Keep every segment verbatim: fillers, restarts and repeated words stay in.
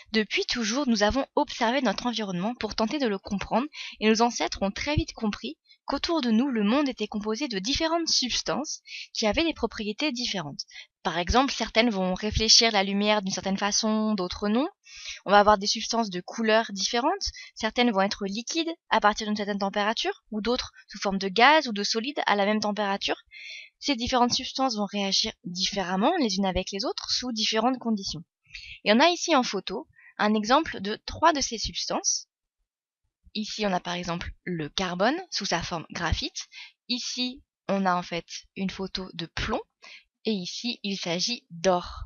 Depuis toujours, nous avons observé notre environnement pour tenter de le comprendre, et nos ancêtres ont très vite compris qu'autour de nous, le monde était composé de différentes substances qui avaient des propriétés différentes. Par exemple, certaines vont réfléchir la lumière d'une certaine façon, d'autres non. On va avoir des substances de couleurs différentes, certaines vont être liquides à partir d'une certaine température, ou d'autres sous forme de gaz ou de solide à la même température. Ces différentes substances vont réagir différemment les unes avec les autres sous différentes conditions. Et on a ici en photo un exemple de trois de ces substances. Ici, on a par exemple le carbone sous sa forme graphite. Ici, on a en fait une photo de plomb. Et ici, il s'agit d'or.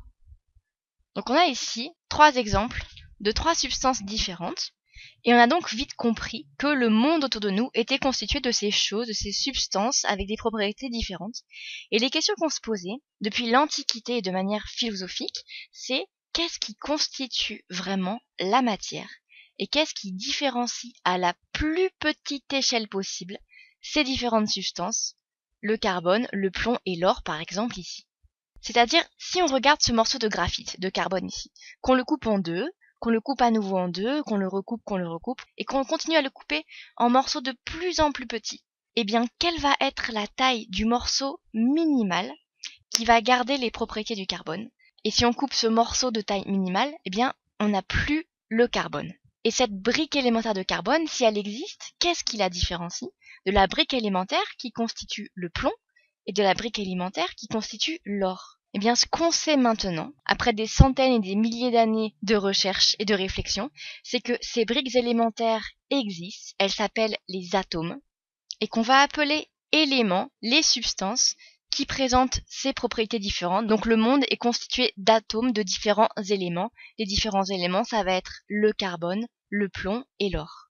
Donc on a ici trois exemples de trois substances différentes. Et on a donc vite compris que le monde autour de nous était constitué de ces choses, de ces substances avec des propriétés différentes. Et les questions qu'on se posait depuis l'Antiquité et de manière philosophique, c'est qu'est-ce qui constitue vraiment la matière et qu'est-ce qui différencie à la plus petite échelle possible ces différentes substances, le carbone, le plomb et l'or par exemple ici. C'est-à-dire, si on regarde ce morceau de graphite, de carbone ici, qu'on le coupe en deux, qu'on le coupe à nouveau en deux, qu'on le recoupe, qu'on le recoupe, et qu'on continue à le couper en morceaux de plus en plus petits, eh bien, quelle va être la taille du morceau minimal qui va garder les propriétés du carbone? Et si on coupe ce morceau de taille minimale, eh bien, on n'a plus le carbone. Et cette brique élémentaire de carbone, si elle existe, qu'est-ce qui la différencie de la brique élémentaire qui constitue le plomb et de la brique élémentaire qui constitue l'or? Eh bien, ce qu'on sait maintenant, après des centaines et des milliers d'années de recherche et de réflexion, c'est que ces briques élémentaires existent, elles s'appellent les atomes, et qu'on va appeler éléments les substances qui présentent ces propriétés différentes. Donc le monde est constitué d'atomes de différents éléments. Les différents éléments, ça va être le carbone, le plomb et l'or.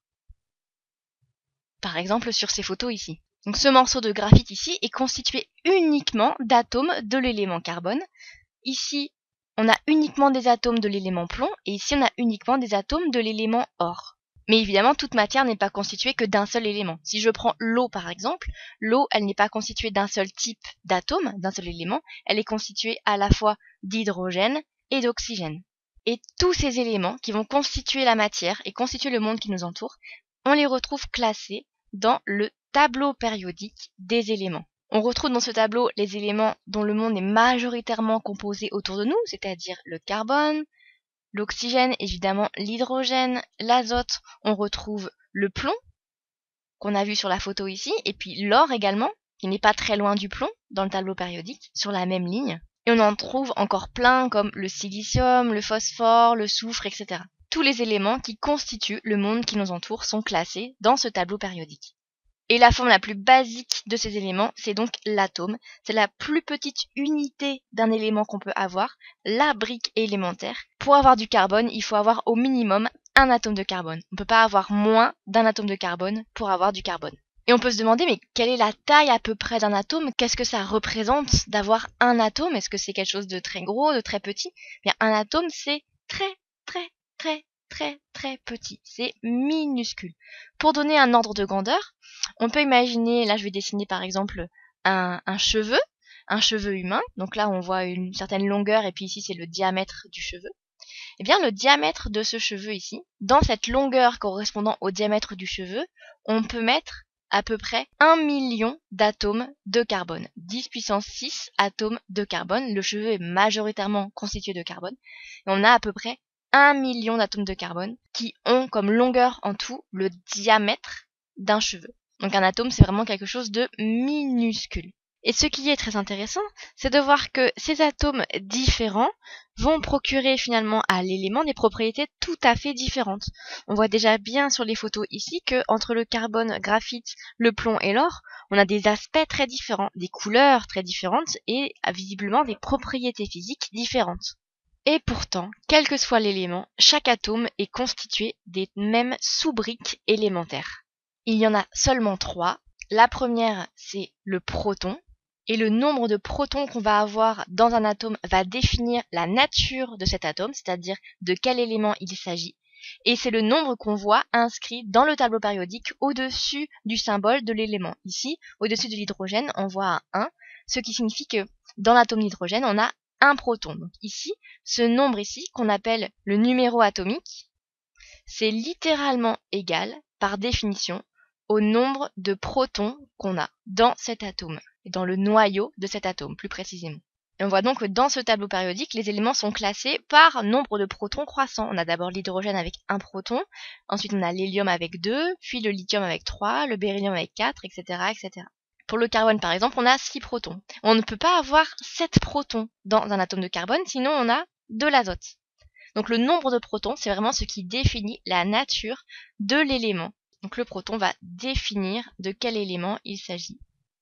Par exemple, sur ces photos ici. Donc ce morceau de graphite ici est constitué uniquement d'atomes de l'élément carbone. Ici, on a uniquement des atomes de l'élément plomb, et ici on a uniquement des atomes de l'élément or. Mais évidemment, toute matière n'est pas constituée que d'un seul élément. Si je prends l'eau par exemple, l'eau, elle n'est pas constituée d'un seul type d'atome, d'un seul élément, elle est constituée à la fois d'hydrogène et d'oxygène. Et tous ces éléments qui vont constituer la matière et constituer le monde qui nous entoure, on les retrouve classés dans le tableau périodique des éléments. On retrouve dans ce tableau les éléments dont le monde est majoritairement composé autour de nous, c'est-à-dire le carbone, l'oxygène, évidemment l'hydrogène, l'azote, on retrouve le plomb, qu'on a vu sur la photo ici, et puis l'or également, qui n'est pas très loin du plomb, dans le tableau périodique, sur la même ligne. Et on en trouve encore plein comme le silicium, le phosphore, le soufre, et cetera. Tous les éléments qui constituent le monde qui nous entoure sont classés dans ce tableau périodique. Et la forme la plus basique de ces éléments, c'est donc l'atome. C'est la plus petite unité d'un élément qu'on peut avoir, la brique élémentaire. Pour avoir du carbone, il faut avoir au minimum un atome de carbone. On ne peut pas avoir moins d'un atome de carbone pour avoir du carbone. Et on peut se demander, mais quelle est la taille à peu près d'un atome? Qu'est-ce que ça représente d'avoir un atome? Est-ce que c'est quelque chose de très gros, de très petit? Bien, un atome, c'est très, très, très, très, très petit. C'est minuscule. Pour donner un ordre de grandeur, on peut imaginer, là je vais dessiner par exemple un, un cheveu, un cheveu humain. Donc là on voit une certaine longueur et puis ici c'est le diamètre du cheveu. Eh bien le diamètre de ce cheveu ici, dans cette longueur correspondant au diamètre du cheveu, on peut mettre à peu près un million d'atomes de carbone. dix puissance six atomes de carbone. Le cheveu est majoritairement constitué de carbone. Et on a à peu près un million d'atomes de carbone qui ont comme longueur en tout le diamètre d'un cheveu. Donc un atome, c'est vraiment quelque chose de minuscule. Et ce qui est très intéressant, c'est de voir que ces atomes différents vont procurer finalement à l'élément des propriétés tout à fait différentes. On voit déjà bien sur les photos ici que entre le carbone, graphite, le plomb et l'or, on a des aspects très différents, des couleurs très différentes et visiblement des propriétés physiques différentes. Et pourtant, quel que soit l'élément, chaque atome est constitué des mêmes sous-briques élémentaires. Il y en a seulement trois. La première, c'est le proton. Et le nombre de protons qu'on va avoir dans un atome va définir la nature de cet atome, c'est-à-dire de quel élément il s'agit. Et c'est le nombre qu'on voit inscrit dans le tableau périodique au-dessus du symbole de l'élément. Ici, au-dessus de l'hydrogène, on voit un un, ce qui signifie que dans l'atome d'hydrogène, on a un proton. Donc ici, ce nombre ici, qu'on appelle le numéro atomique, c'est littéralement égal, par définition, au nombre de protons qu'on a dans cet atome, et dans le noyau de cet atome, plus précisément. Et on voit donc que dans ce tableau périodique, les éléments sont classés par nombre de protons croissants. On a d'abord l'hydrogène avec un proton, ensuite on a l'hélium avec deux, puis le lithium avec trois, le beryllium avec quatre, et cetera, et cetera. Pour le carbone, par exemple, on a six protons. On ne peut pas avoir sept protons dans un atome de carbone, sinon on a de l'azote. Donc le nombre de protons, c'est vraiment ce qui définit la nature de l'élément. Donc le proton va définir de quel élément il s'agit.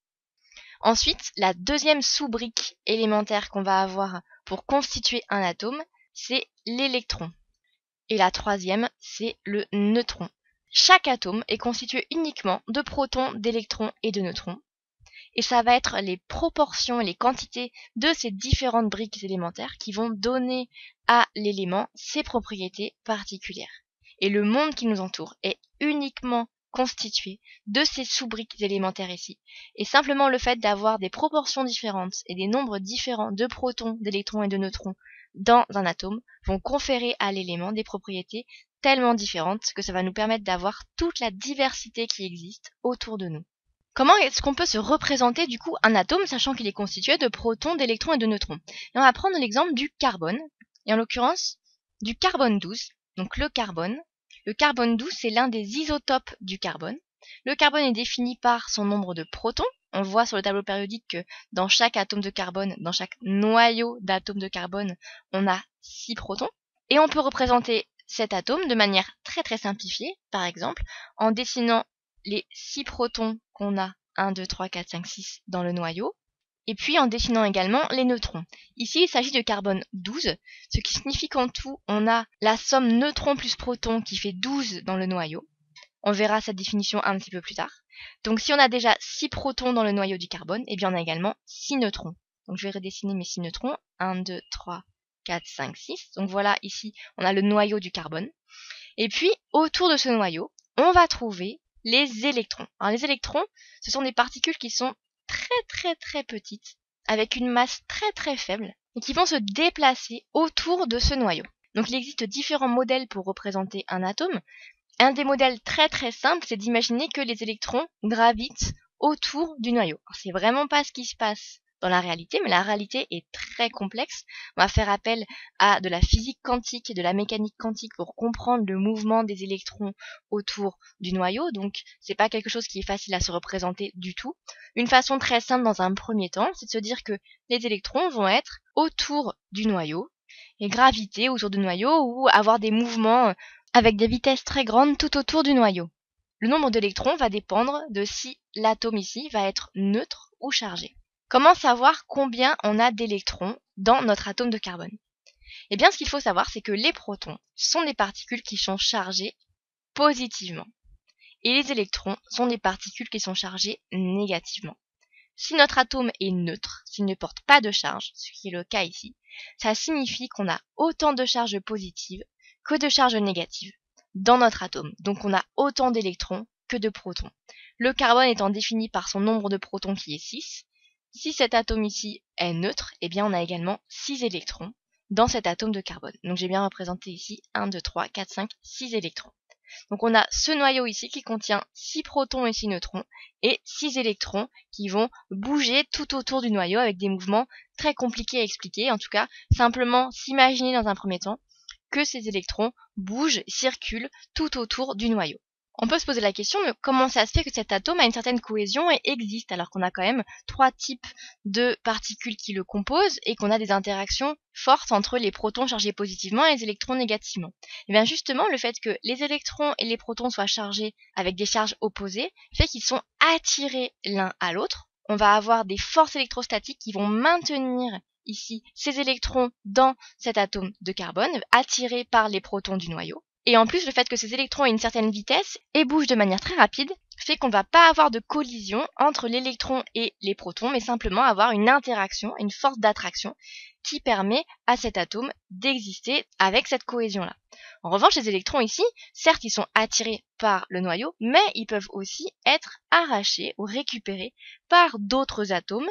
Ensuite, la deuxième sous-brique élémentaire qu'on va avoir pour constituer un atome, c'est l'électron. Et la troisième, c'est le neutron. Chaque atome est constitué uniquement de protons, d'électrons et de neutrons. Et ça va être les proportions et les quantités de ces différentes briques élémentaires qui vont donner à l'élément ses propriétés particulières. Et le monde qui nous entoure est uniquement constitué de ces sous-briques élémentaires ici. Et simplement le fait d'avoir des proportions différentes et des nombres différents de protons, d'électrons et de neutrons dans un atome vont conférer à l'élément des propriétés tellement différentes que ça va nous permettre d'avoir toute la diversité qui existe autour de nous. Comment est-ce qu'on peut se représenter du coup un atome, sachant qu'il est constitué de protons, d'électrons et de neutrons? Et on va prendre l'exemple du carbone, et en l'occurrence du carbone douze. Donc le carbone, le carbone douze c'est l'un des isotopes du carbone. Le carbone est défini par son nombre de protons. On voit sur le tableau périodique que dans chaque atome de carbone, dans chaque noyau d'atome de carbone, on a six protons. Et on peut représenter cet atome de manière très très simplifiée, par exemple, en dessinant les six protons qu'on a, un, deux, trois, quatre, cinq, six dans le noyau, et puis en dessinant également les neutrons. Ici, il s'agit de carbone douze, ce qui signifie qu'en tout, on a la somme neutrons plus protons qui fait douze dans le noyau. On verra cette définition un petit peu plus tard. Donc si on a déjà six protons dans le noyau du carbone, et bien on a également six neutrons. Donc je vais redessiner mes six neutrons, un, deux, trois, quatre, cinq, six. Donc voilà, ici, on a le noyau du carbone. Et puis, autour de ce noyau, on va trouver les électrons. Alors les électrons, ce sont des particules qui sont très très très petites, avec une masse très très faible, et qui vont se déplacer autour de ce noyau. Donc il existe différents modèles pour représenter un atome. Un des modèles très très simples, c'est d'imaginer que les électrons gravitent autour du noyau. Alors, c'est vraiment pas ce qui se passe dans la réalité, mais la réalité est très complexe. On va faire appel à de la physique quantique et de la mécanique quantique pour comprendre le mouvement des électrons autour du noyau, donc c'est pas quelque chose qui est facile à se représenter du tout. Une façon très simple dans un premier temps, c'est de se dire que les électrons vont être autour du noyau et graviter autour du noyau ou avoir des mouvements avec des vitesses très grandes tout autour du noyau. Le nombre d'électrons va dépendre de si l'atome ici va être neutre ou chargé. Comment savoir combien on a d'électrons dans notre atome de carbone? Eh bien, ce qu'il faut savoir, c'est que les protons sont des particules qui sont chargées positivement. Et les électrons sont des particules qui sont chargées négativement. Si notre atome est neutre, s'il ne porte pas de charge, ce qui est le cas ici, ça signifie qu'on a autant de charges positives que de charges négatives dans notre atome. Donc on a autant d'électrons que de protons. Le carbone étant défini par son nombre de protons qui est six, si cet atome ici est neutre, eh bien on a également six électrons dans cet atome de carbone. Donc j'ai bien représenté ici un, deux, trois, quatre, cinq, six électrons. Donc on a ce noyau ici qui contient six protons et six neutrons et six électrons qui vont bouger tout autour du noyau avec des mouvements très compliqués à expliquer. En tout cas, simplement s'imaginer dans un premier temps que ces électrons bougent, circulent tout autour du noyau. On peut se poser la question de comment ça se fait que cet atome a une certaine cohésion et existe alors qu'on a quand même trois types de particules qui le composent et qu'on a des interactions fortes entre les protons chargés positivement et les électrons négativement. Et bien justement, le fait que les électrons et les protons soient chargés avec des charges opposées fait qu'ils sont attirés l'un à l'autre. On va avoir des forces électrostatiques qui vont maintenir ici ces électrons dans cet atome de carbone attirés par les protons du noyau. Et en plus, le fait que ces électrons aient une certaine vitesse et bougent de manière très rapide fait qu'on ne va pas avoir de collision entre l'électron et les protons, mais simplement avoir une interaction, une force d'attraction qui permet à cet atome d'exister avec cette cohésion-là. En revanche, les électrons ici, certes, ils sont attirés par le noyau, mais ils peuvent aussi être arrachés ou récupérés par d'autres atomes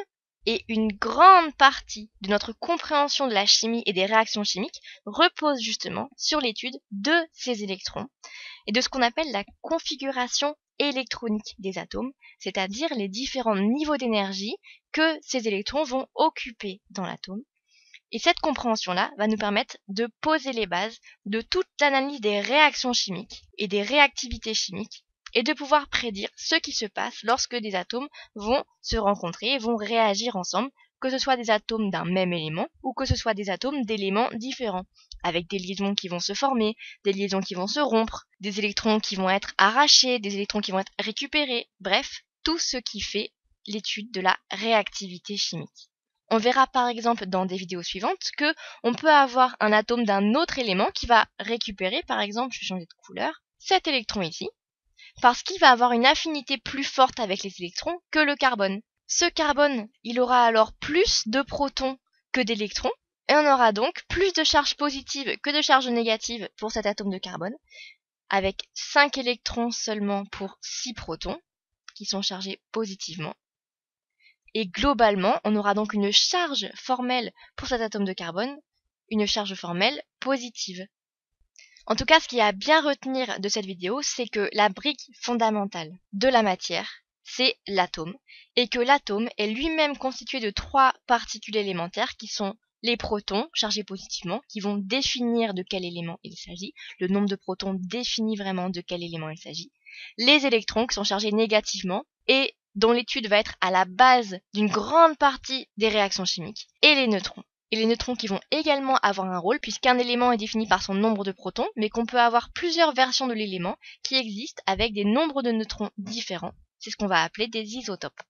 Et une grande partie de notre compréhension de la chimie et des réactions chimiques repose justement sur l'étude de ces électrons et de ce qu'on appelle la configuration électronique des atomes, c'est-à-dire les différents niveaux d'énergie que ces électrons vont occuper dans l'atome. Et cette compréhension-là va nous permettre de poser les bases de toute l'analyse des réactions chimiques et des réactivités chimiques et de pouvoir prédire ce qui se passe lorsque des atomes vont se rencontrer et vont réagir ensemble, que ce soit des atomes d'un même élément ou que ce soit des atomes d'éléments différents, avec des liaisons qui vont se former, des liaisons qui vont se rompre, des électrons qui vont être arrachés, des électrons qui vont être récupérés, bref, tout ce qui fait l'étude de la réactivité chimique. On verra par exemple dans des vidéos suivantes que on peut avoir un atome d'un autre élément qui va récupérer, par exemple, je vais changer de couleur, cet électron ici, parce qu'il va avoir une affinité plus forte avec les électrons que le carbone. Ce carbone, il aura alors plus de protons que d'électrons, et on aura donc plus de charges positives que de charges négatives pour cet atome de carbone, avec cinq électrons seulement pour six protons, qui sont chargés positivement. Et globalement, on aura donc une charge formelle pour cet atome de carbone, une charge formelle positive. En tout cas, ce qu'il y a à bien retenir de cette vidéo, c'est que la brique fondamentale de la matière, c'est l'atome, et que l'atome est lui-même constitué de trois particules élémentaires qui sont les protons chargés positivement, qui vont définir de quel élément il s'agit. Le nombre de protons définit vraiment de quel élément il s'agit. Les électrons qui sont chargés négativement et dont l'étude va être à la base d'une grande partie des réactions chimiques, et les neutrons. Et les neutrons qui vont également avoir un rôle, puisqu'un élément est défini par son nombre de protons, mais qu'on peut avoir plusieurs versions de l'élément qui existent avec des nombres de neutrons différents. C'est ce qu'on va appeler des isotopes.